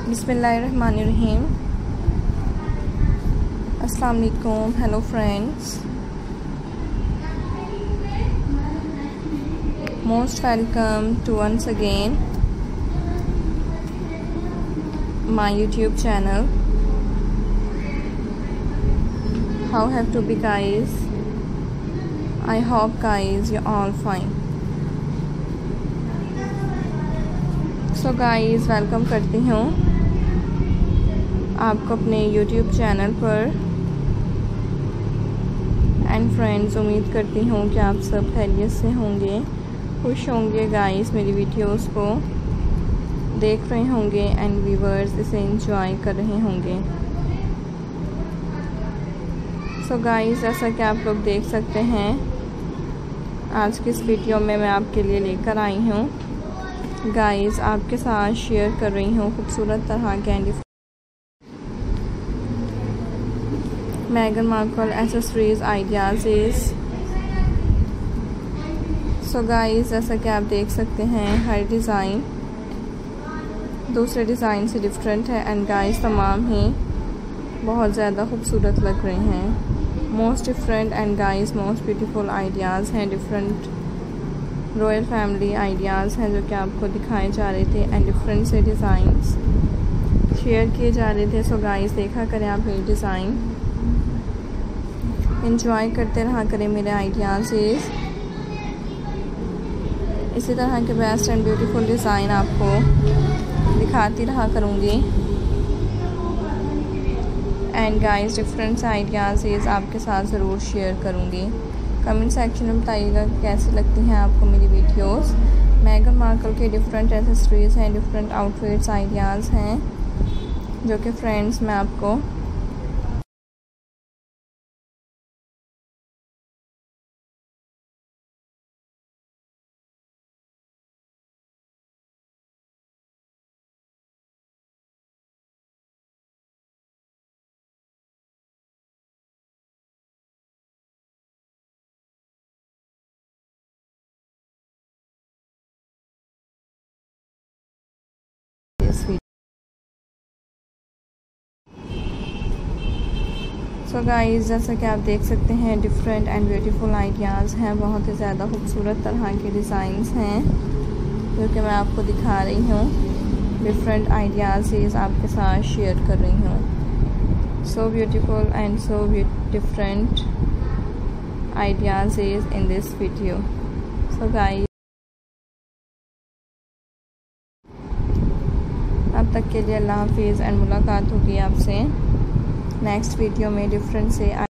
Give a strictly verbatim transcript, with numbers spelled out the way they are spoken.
बिस्मिल्लाहिर्रहमानिर्रहीम। अस्सलाम वालेकुम। Hello friends, most welcome to once again my YouTube channel. How have to be guys? I hope guys you all fine. So guys, welcome करती हूँ आपको अपने YouTube channel पर। And friends, उम्मीद करती हूँ कि आप सब खैरियत से होंगे, खुश होंगे गाइस, मेरी वीडियोस को देख रहे होंगे एंड व्यूवर्स इसे एंजॉय कर रहे होंगे। सो गाइस, जैसा कि आप लोग देख सकते हैं, आज की इस वीडियो में मैं आपके लिए लेकर आई हूँ गाइस, आपके साथ शेयर कर रही हूँ खूबसूरत तरह के एंड मेगन Markle accessories ideas. So guys, जैसा कि आप देख सकते हैं, हर डिज़ाइन दूसरे डिज़ाइन से डिफरेंट है एंड गाइस तमाम ही बहुत ज़्यादा खूबसूरत लग रहे हैं। Most different and guys most beautiful ideas हैं, डिफरेंट रॉयल फैमिली आइडियाज़ हैं जो कि आपको दिखाए जा रहे थे एंड डिफरेंट से डिज़ाइंस शेयर किए जा रहे थे। सो गाइस, देखा करें आप ये डिज़ाइन, एंजॉय करते रहा करें मेरे आइडियाज़। इसी तरह के बेस्ट एंड ब्यूटीफुल डिज़ाइन आपको दिखाती रहा करूँगी एंड गाइस डिफरेंट आइडियाज़ आपके साथ ज़रूर शेयर करूँगी। कमेंट सेक्शन में बताइएगा कैसी लगती हैं आपको मेरी वीडियोस। मेगन मार्कल के डिफरेंट एसेसरीज़ हैं, डिफरेंट आउटफिट्स आइडियाज़ हैं जो कि फ्रेंड्स मैं आपको सो गाइस, जैसा कि आप देख सकते हैं, डिफरेंट एंड ब्यूटीफुल आइडियाज़ हैं, बहुत ही ज़्यादा खूबसूरत तरह के डिज़ाइंस हैं जो कि मैं आपको दिखा रही हूँ। डिफरेंट आइडियाज़ आपके साथ शेयर कर रही हूँ। So beautiful and so different ideas in this video. So guys, अब तक के लिए अल्लाह हाफिज़ एंड मुलाकात होगी आपसे नेक्स्ट वीडियो में डिफरेंट से